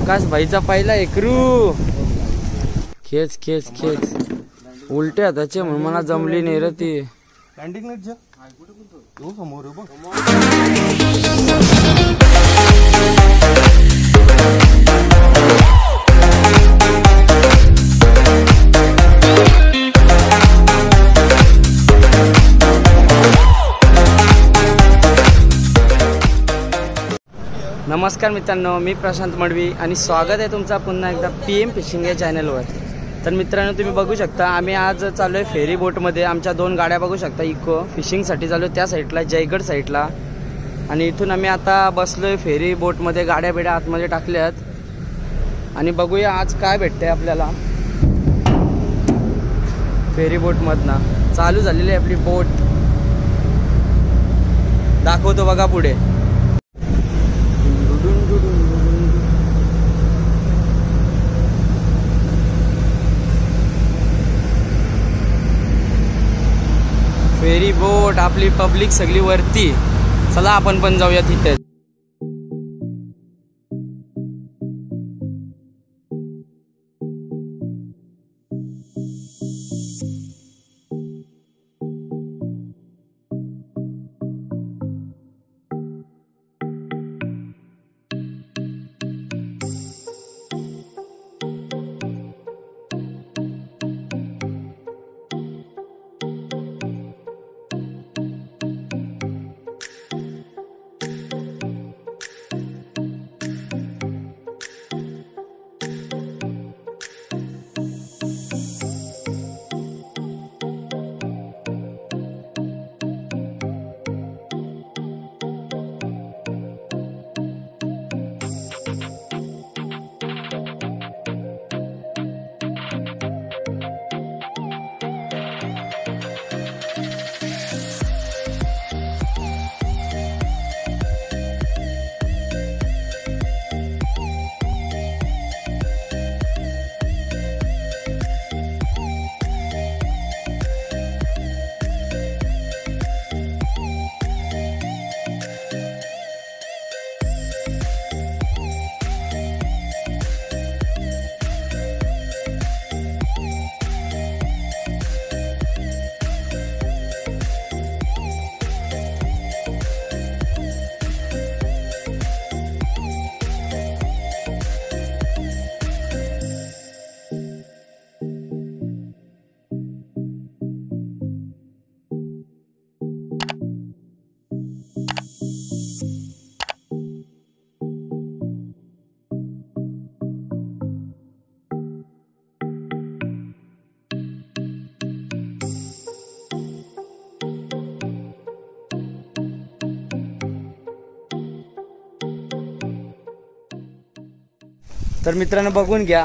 आकाश भाईचा पहिला एकरू. खेच खेच खेच उलट्या त्याचे म्हणून मला जमली नाही रे ती. नमस्कार मित्रांनो, मी प्रशांत मडवी आणि स्वागत आहे तुमचा पुन्हा एकदा PM फिशिंग या चॅनलवर. तर मित्रांनो, तुम्ही बघू शकता आम्ही आज चाललो आहे फेरी बोटमध्ये. आमच्या 2 गाड्या बघू शकता. इको फिशिंगसाठी चाललो आहे त्या साईडला, जयगड साईडला. आणि इथून आम्ही आता बसलो आहे फेरी बोटमध्ये. गाड्या बिड्या आतमध्ये टाकल्यात आणि बघूया आज काय भेटतंय आपल्याला. फेरी बोटमधनं चालू झालेली आहे आपली बोट. दाखवतो बघा पुढे. फेरी बोट आपली पब्लिक सगळी वरती. चला आपण पण जाऊया तिथे. तर मित्रांनो बघून घ्या,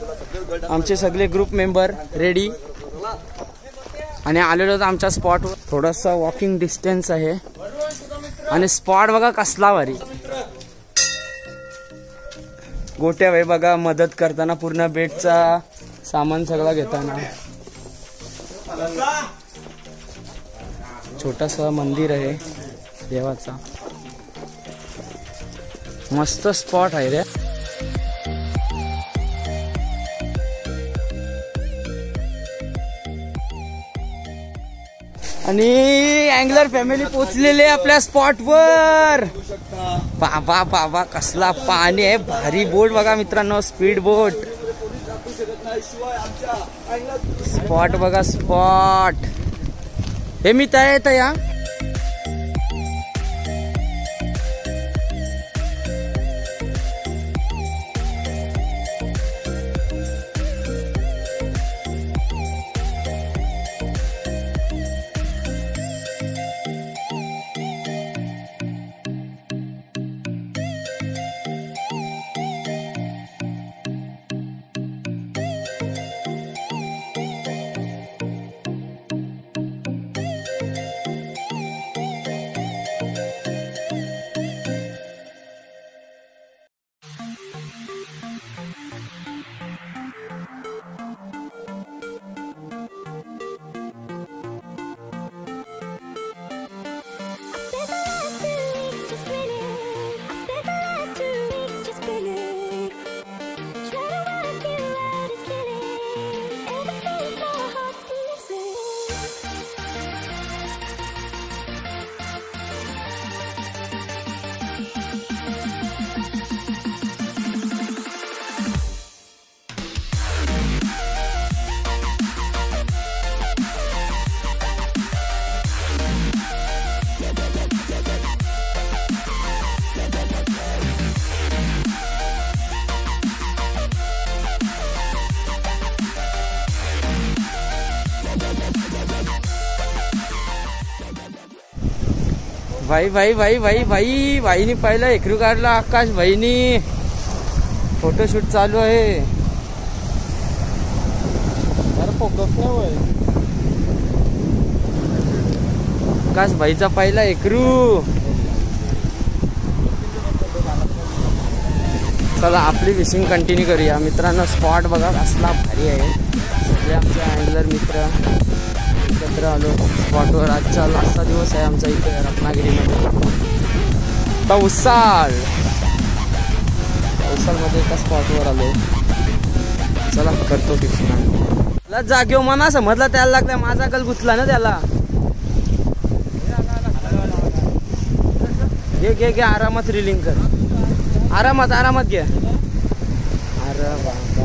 आमचे सगळे ग्रुप मेंबर रेडी आणि आलेलो आमच्या स्पॉटवर. थोडासा वॉकिंग डिस्टन्स आहे आणि स्पॉट बघा कसला भारी. गोट्या भाई बघा मदत करताना, पूर्ण बेटचा सामान सगळा घेताना. छोटासा मंदिर आहे देवाचा. मस्त स्पॉट आहे रे. आणि अँगलर फॅमिली पोचलेले आपल्या स्पॉटवर. बाबा बाबा कसला पाणी आहे. भारी बोट बघा मित्रांनो, स्पीड बोट. स्पॉट बघा स्पॉट. हे मी तयार येत या. भाई भाई भाई भाई भाई भाईनी पाहिलं एकरू काढला आकाश भाईनी फोटोशूट चालू आहे. आकाश भाईचा पहिला एकरू. चला आपली फिशिंग कंटिन्यू करूया मित्रांनो. स्पॉट बघा कसला भारी आहे. सगळे आमचे अँगलर मित्र एकत्र आलो स्पॉटवर. आजचा लास्टचा दिवस आहे आमचा इथे रत्नागिरीमध्ये. पावसाळमध्ये एका स्पॉटवर आलो. चला करतो फिशिंग. जागेव मना समजला त्याला लागला. माझा कल गुंतला ना त्याला. घे घे घे आरामात रिलिंग कर. आरामात आरामात घे. अरे बाबा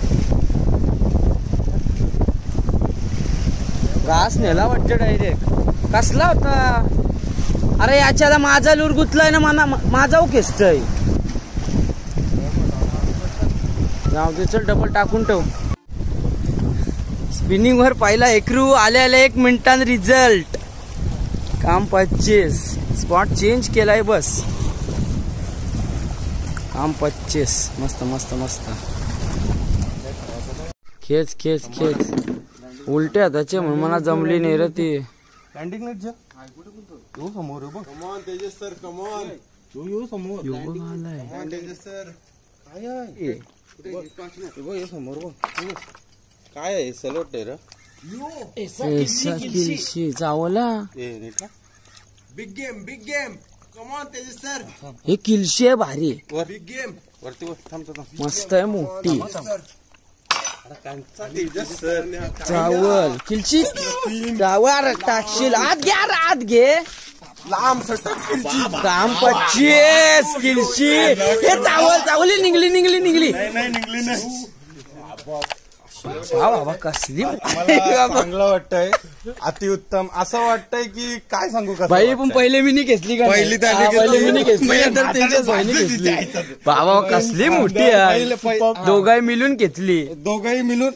घास नेला वाटतं डायरेक्ट. कसला होता. अरे याच्याला माझा लूर गुतलाय ना. माझा खेचतय. जाऊ दे चल डबल टाकून ठेव. स्पिनिंग वर पहिला एकरू. आले आले 1 मिनिटांत रिझल्ट. काम 25. स्पॉट चेंज केलाय बस. काम 25. मस्त मस्त मस्त. खेच खेच खेच. उलटे हाताचे म्हणून मला जमली नाही रे ती. काय आहे सलोट रे. Chawla. Big game come on Tejas sir. हे किलशी आहे भारी. बिग गेम वरती मस्त आहे मोठी. चावल किलची. चावल टाकशील आत घे. आत घे. लांब काम 25 किलची. हे चावल चावली निघली निघली निघली. बाबा कसली चांगलं वाटतंय. अतिउत्तम असं वाटतंय की काय सांगू. भाई पण पहिले मी घेतली का. पहिली मी घेतली. बाबा कसली मोठी आहे. दोघाही मिळून घेतली. दोघंही मिळून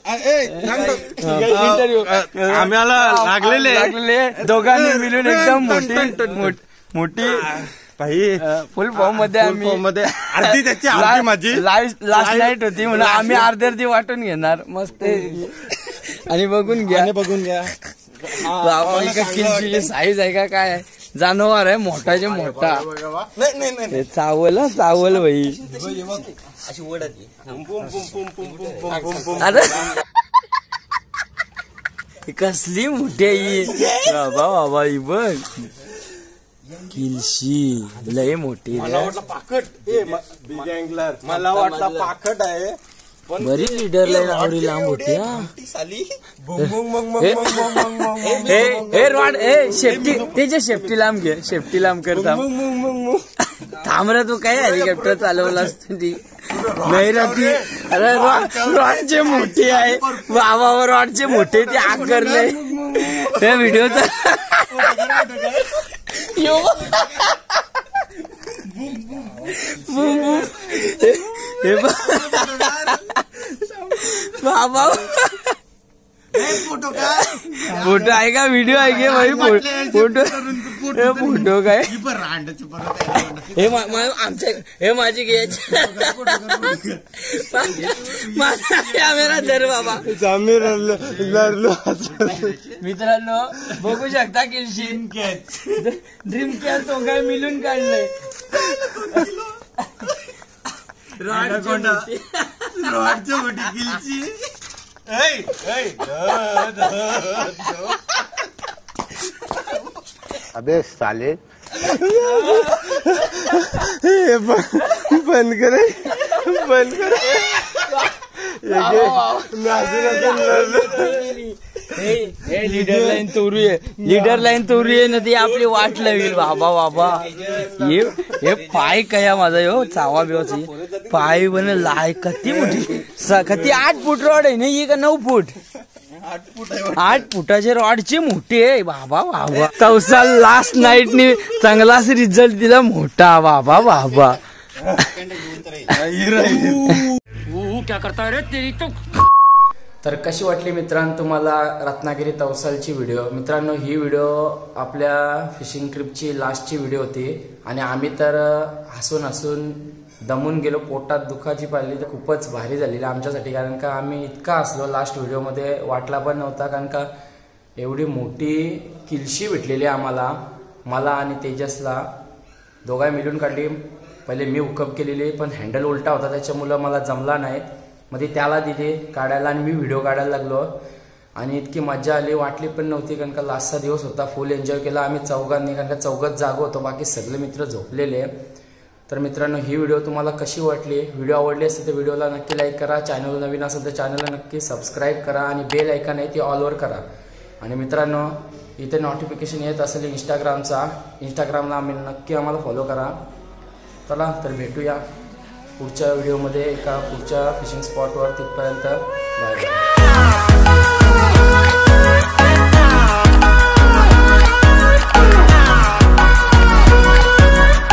आम्हाला लागलेले दोघांनी मिळून एकदम मोठी भाई. फुल फॉर्म मध्ये अर्धी त्याची माझी लास्ट नाईट होती म्हणून आम्ही अर्धी वाटून घेणार. मस्त आणि बघून घ्या. किलची साईज आहे का काय. जानवर आहे मोठाचे मोठा. नाही चावल भाई. अरे कसली मोठी आहे. बाबा बाबा ही बघ किलशी लय मोठी. मला वाटलं पाकट. बिग अँगलर मला वाटलं पाकट आहे. बरी लीडर लाईन आवडी लांब होती. हे रॉड शेफ्टी त्याच्या शेफ्टी लांब घे. शेफ्टी लांब करता थांब रे. तू काय हेलिकॉप्टर चालवला असतो ती नाही राहती. अरे रॉडचे मोठी आहे. बाबा रॉडचे मोठे ते आग करले. हे व्हिडिओचा हे बाबा फोटो आहे का. व्हिडिओ आहे का भाई. फोटो काय. हे आमच्या हे माझी घ्यायची. माझा कॅमेरा धर बाबा. मित्रांनो बघू शकता किलशी ड्रीम कॅच तो काय मिळून काढलंय. रॉडची मोठी किलची. अबे साले बंद करे. लीडर लाईन तोरू आहे ना ती आपली वाट लावेल. बाबा हे पाय कया माझा यो चावा बिवाची पाय बन लाय. किती मोठी. किती 8 फूट रॉड आहे नाही का 9 फूट. 8 फुटाचे रॉडचे मोठे आहे. बाबा चौसा लास्ट नाईटने चांगलाच रिझल्ट दिला मोठा. बाबा क्या करता रे तेरी तो. तर कशी वाटली मित्रांनो तुम्हाला रत्नागिरी तवसालची व्हिडिओ? मित्रांनो ही व्हिडिओ आपल्या फिशिंग ट्रिपची लास्टची व्हिडिओ होती आणि आम्ही तर हसून हसून दमून गेलो, पोटात दुखाची पाहिली तर खूपच भारी झालेली आमच्यासाठी, कारण का आम्ही इतका हसलो लास्ट व्हिडिओमध्ये, वाटला पण नव्हता, कारण का एवढी मोठी किलशी भेटलेली आम्हाला, मला आणि तेजसला दोघां मिळून काढली. पहिले मी हुकअप केलेली पण हँडल उलटा होता त्याच्यामुळं मला जमला नाही, मध्ये त्याला दिली काढायला आणि मी व्हिडिओ काढायला लागलो आणि इतकी मजा आली, वाटली पण नव्हती, कारण का लास्टचा दिवस होता. फुल एन्जॉय केला आम्ही चौघांनी, कारण का चौघात जागो होतो, बाकी सगळे मित्र झोपलेले. तर मित्रांनो ही व्हिडिओ तुम्हाला कशी वाटली? व्हिडिओ आवडली असेल तर व्हिडिओला नक्की लाईक करा, चॅनल नवीन असेल तर चॅनलला नक्की सबस्क्राईब करा आणि बेल आयकॉन आहे ती ऑलवर करा. आणि मित्रांनो इथे नोटिफिकेशन येत असेल इंस्टाग्रामला नक्की आम्हाला फॉलो करा. चला तर भेटूया पुढच्या व्हिडिओमध्ये एका पुढच्या फिशिंग स्पॉटवर. तिथपर्यंत बाय बाय.